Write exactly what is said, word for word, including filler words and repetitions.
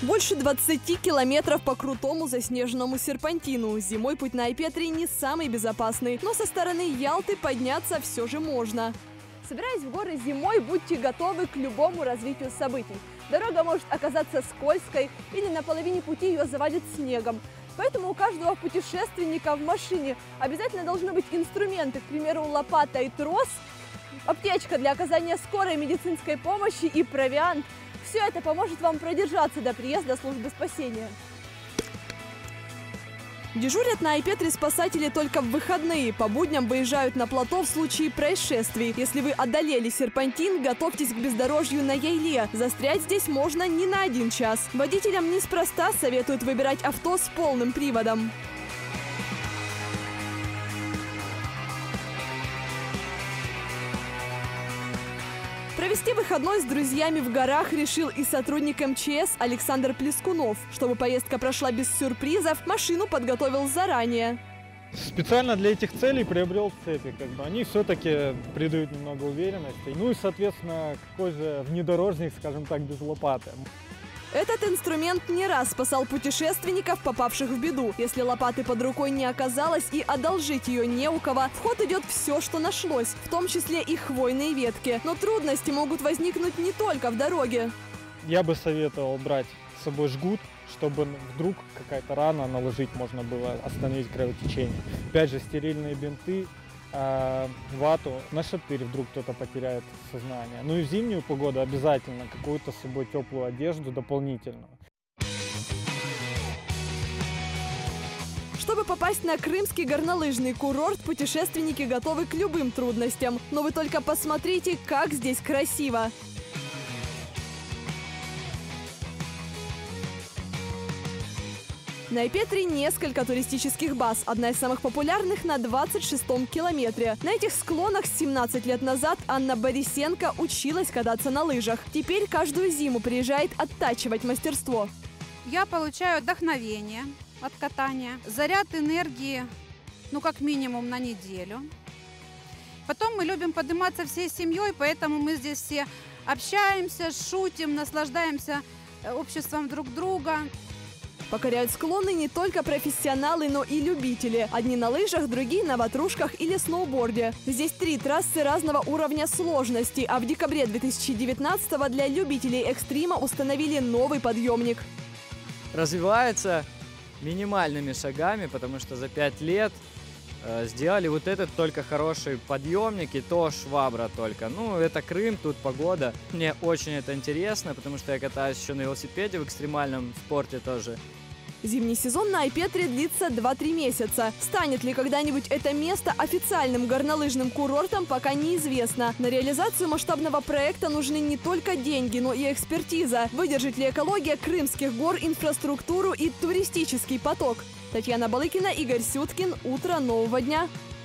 Больше двадцати километров по крутому заснеженному серпантину. Зимой путь на Айпетри не самый безопасный, но со стороны Ялты подняться все же можно. Собираясь в горы зимой, будьте готовы к любому развитию событий. Дорога может оказаться скользкой или на половине пути ее завалит снегом. Поэтому у каждого путешественника в машине обязательно должны быть инструменты, к примеру, лопата и трос, аптечка для оказания скорой медицинской помощи и провиант. Все это поможет вам продержаться до приезда службы спасения. Дежурят на Айпетри спасатели только в выходные. По будням выезжают на плато в случае происшествий. Если вы одолели серпантин, готовьтесь к бездорожью на Яйле. Застрять здесь можно не на один час. Водителям неспроста советуют выбирать авто с полным приводом. Провести выходной с друзьями в горах решил и сотрудник эм че эс Александр Плескунов. Чтобы поездка прошла без сюрпризов, машину подготовил заранее. Специально для этих целей приобрел цепи. Как бы. Они все-таки придают немного уверенности. Ну и, соответственно, какой же внедорожник, скажем так, без лопаты. Этот инструмент не раз спасал путешественников, попавших в беду. Если лопаты под рукой не оказалось и одолжить ее не у кого, в ход идет все, что нашлось, в том числе и хвойные ветки. Но трудности могут возникнуть не только в дороге. Я бы советовал брать с собой жгут, чтобы вдруг какая-то рана наложить можно было, остановить кровотечение. Опять же, стерильные бинты, вату на шатырь, вдруг кто-то потеряет сознание. Ну и в зимнюю погоду обязательно какую-то с собой теплую одежду дополнительную. Чтобы попасть на крымский горнолыжный курорт, путешественники готовы к любым трудностям. Но вы только посмотрите, как здесь красиво. На Айпетри несколько туристических баз, одна из самых популярных на двадцать шестом километре. На этих склонах семнадцать лет назад Анна Борисенко училась кататься на лыжах. Теперь каждую зиму приезжает оттачивать мастерство. Я получаю вдохновение от катания, заряд энергии, ну как минимум на неделю. Потом мы любим подниматься всей семьей, поэтому мы здесь все общаемся, шутим, наслаждаемся обществом друг друга. Покоряют склоны не только профессионалы, но и любители. Одни на лыжах, другие на ватрушках или сноуборде. Здесь три трассы разного уровня сложности, а в декабре две тысячи девятнадцатого для любителей экстрима установили новый подъемник. Развивается минимальными шагами, потому что за пять лет э, сделали вот этот только хороший подъемник, и то швабра только. Ну, это Крым, тут погода. Мне очень это интересно, потому что я катаюсь еще на велосипеде в экстремальном спорте тоже. Зимний сезон на Айпетри длится два-три месяца. Станет ли когда-нибудь это место официальным горнолыжным курортом, пока неизвестно. На реализацию масштабного проекта нужны не только деньги, но и экспертиза. Выдержит ли экология крымских гор инфраструктуру и туристический поток? Татьяна Балыкина, Игорь Сюткин. Утро нового дня.